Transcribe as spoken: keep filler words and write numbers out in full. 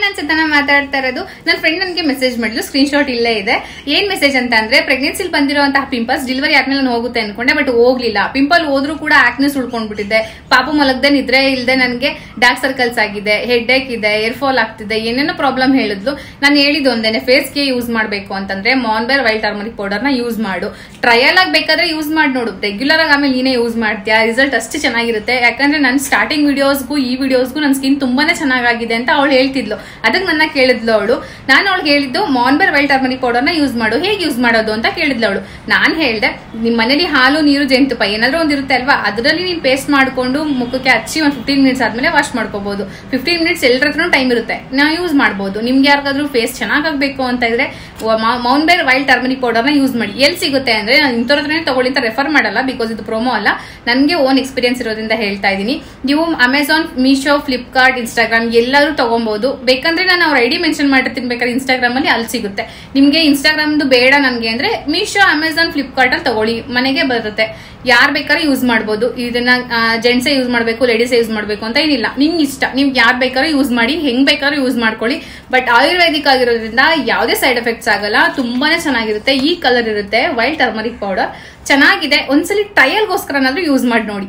ನಾನ್ ಚೇತನ ಮಾತಾಡ್ತಾ ಇರೋದು. ನನ್ನ ಫ್ರೆಂಡ್ ನನಗೆ ಮೆಸೇಜ್ ಮಾಡಿದ್ರು, ಸ್ಕ್ರೀನ್ ಶಾಟ್ ಇಲ್ಲೇ ಇದೆ. ಏನ್ ಮೆಸೇಜ್ ಅಂತ ಅಂದ್ರೆ, ಪ್ರೆಗ್ನೆನ್ಸಿಲ್ ಬಂದಿರುವಂತಹ ಪಿಂಪಲ್ಸ್ ಡೆಲಿವರಿ ಆದ್ಮೇಲೆ ನಾನು ಹೋಗುತ್ತೆ ಅನ್ಕೊಂಡೆ, ಬಟ್ ಹೋಗ್ಲಿಲ್ಲ. ಪಿಂಪಲ್ ಹೋದ್ರೂ ಕೂಡ ಆಕ್ನೆಸ್ ಉಳ್ಕೊಂಡ್ಬಿಟ್ಟಿದೆ. ಪಾಪು ಮಲಗದೆ ನಿದ್ರೆ ಇಲ್ಲದೆ ನನಗೆ ಡಾರ್ಕ್ ಸರ್ಕಲ್ಸ್ ಆಗಿದೆ, ಹೆಡ್ ಏಕ್ ಇದೆ, ಏರ್ ಫಾಲ್ ಆಗ್ತಿದೆ, ಏನೇನೋ ಪ್ರಾಬ್ಲಮ್ ಹೇಳಿದ್ಲು. ನಾನು ಹೇಳಿದ್ದು ಒಂದೇನೆ, ಫೇಸ್ ಗೆ ಯೂಸ್ ಮಾಡಬೇಕು ಅಂತಂದ್ರೆ ಮಾನ್ಬೇರ್ ವೈಲ್ಡ್ ಟರ್ಮರಿಕ್ ಪೌಡರ್ ನ ಯೂಸ್ ಮಾಡು. ಟ್ರಯಲ್ ಆಗಿ ಬೇಕಾದ್ರೆ ಯೂಸ್ ಮಾಡಿ ನೋಡು, ರೆಗ್ಯುಲರ್ ಆಗಿ ಆಮೇಲೆ ನೀನೇ ಯೂಸ್ ಮಾಡ್ತೀಯಾ, ರಿಸಲ್ಟ್ ಅಷ್ಟು ಚೆನ್ನಾಗಿರುತ್ತೆ. ಯಾಕಂದ್ರೆ ನನ್ನ ಸ್ಟಾರ್ಟಿಂಗ್ ವಿಡಿಯೋಸ್ಗೂ ಈ ವಿಡಿಯೋಸ್ಗೂ ನನ್ನ ಸ್ಕಿನ್ ತುಂಬಾನೇ ಚೆನ್ನಾಗಿದೆ ಅಂತ ಅವಳು ಹೇಳ್ತಿದ್ಲು. ಅದಕ್ಕೆ ನನ್ನ ಕೇಳಿದ್ಲು ಅವಳು. ನಾನು ಅವಳಿಗೆ ಹೇಳಿದ್ದು ಮಾನ್ಬೇರ್ ವೈಲ್ಡ್ ಟರ್ಮರಿಕ್ ಪೌಡರ್ ನ ಯೂಸ್ ಮಾಡು, ಹೇಗೆ ಯೂಸ್ ಮಾಡೋದು ಅಂತ ಕೇಳಿದ್ಲು ಅವಳು. ನಾನು ಹೇಳ್ದೆ, ನಿಮ್ ಮನೇಲಿ ಹಾಲು ನೀರು ಜೇನುತುಪ್ಪ ಏನಾದ್ರೂ ಒಂದಿರುತ್ತೆ ಅಲ್ವಾ, ಅದರಲ್ಲಿ ನೀನ್ ಪೇಸ್ಟ್ ಮಾಡ್ಕೊಂಡು ಮುಖಕ್ಕೆ ಹಚ್ಚಿ ಒಂದ್ ಫಿಫ್ಟೀನ್ ಮಿನಿಟ್ಸ್ ಆದ್ಮೇಲೆ ವಾಶ್ ಮಾಡ್ಕೋಬಹುದು. ಫಿಫ್ಟೀನ್ ಮಿನಿಟ್ಸ್ ಎಲ್ಲರ ಹತ್ರ ಟೈಮ್ ಇರುತ್ತೆ, ನಾವು ಯೂಸ್ ಮಾಡಬಹುದು. ನಿಮ್ಗೆ ಯಾರಿಗಾದ್ರೂ ಫೇಸ್ ಚೆನ್ನಾಗಬೇಕು ಅಂತ ಇದ್ರೆ ಮಾನ್ಬೇರ್ ವೈಲ್ಡ್ ಟರ್ಮರಿಕ್ ಪೌಡರ್ ನ ಯೂಸ್ ಮಾಡಿ. ಎಲ್ಲಿ ಸಿಗುತ್ತೆ ಅಂದ್ರೆ, ನಾನು ಇಂಥವ್ರ ಹತ್ರನೇ ತಗೊಳ್ಳಿ ಅಂತ ರೆಫರ್ ಮಾಡಲ್ಲ, ಬಿಕಾಸ್ ಇದು ಪ್ರೋಮೋ ಅಲ್ಲ, ನನಗೆ ಓನ್ ಎಕ್ಸ್ಪೀರಿಯನ್ಸ್ ಇರೋದ್ರಿಂದ ಹೇಳ್ತಾ ಇದೀನಿ. ನೀವು ಅಮೆಝಾನ್, ಮೀಶೋ, ಫ್ಲಿಪ್ಕಾರ್ಟ್, ಇನ್ಸ್ಟಾಗ್ರಾಮ್ ಎಲ್ಲರೂ ತಗೊಬಹುದು. ಬೇಕಂದ್ರೆ ನಾನು ಅವ್ರ ಐಡಿ ಮೆನ್ಷನ್ ಮಾಡಿರ್ತೀನಿ, ಬೇಕಾದ್ರೆ ಇನ್ಸ್ಟಾಗ್ರಾಮ್ ಅಲ್ಲಿ ಅಲ್ಲಿ ಸಿಗುತ್ತೆ. ನಿಮ್ಗೆ ಇನ್ಸ್ಟಾಗ್ರಾಮ್ದು ಬೇಡ ನನ್ಗೆ ಅಂದ್ರೆ ಮೀಶೋ, ಅಮೆಝಾನ್, ಫ್ಲಿಪ್ಕಾರ್ಟ್ ಅಲ್ಲಿ ತಗೊಳ್ಳಿ, ಮನೆಗೆ ಬರುತ್ತೆ. ಯಾರ್ ಬೇಕಾದ್ರೂ ಯೂಸ್ ಮಾಡಬಹುದು. ಇದನ್ನ ಜೆಂಟ್ಸೇ ಯೂಸ್ ಮಾಡಬೇಕು, ಲೇಡೀಸೇ ಯೂಸ್ ಮಾಡಬೇಕು ಅಂತ ಏನಿಲ್ಲ, ನಿಮ್ಗೆ ಇಷ್ಟ. ನೀವು ಯಾರ್ ಬೇಕಾದ್ರೂ ಯೂಸ್ ಮಾಡಿ, ಹೆಂಗ್ ಬೇಕಾದ್ರೂ ಯೂಸ್ ಮಾಡ್ಕೊಳ್ಳಿ. ಬಟ್ ಆಯುರ್ವೇದಿಕ್ ಆಗಿರೋದ್ರಿಂದ ಯಾವುದೇ ಸೈಡ್ ಎಫೆಕ್ಟ್ಸ್ ಆಗಲ್ಲ, ತುಂಬಾನೇ ಚೆನ್ನಾಗಿರುತ್ತೆ. ಈ ಕಲರ್ ಇರುತ್ತೆ ವೈಲ್ಡ್ ಟರ್ಮರಿಕ್ ಪೌಡರ್, ಚೆನ್ನಾಗಿದೆ. ಒಂದ್ಸಲಿ ಟ್ರಯಲ್ಗೋಸ್ಕರನಾದ್ರೂ ಯೂಸ್ ಮಾಡಿ ನೋಡಿ.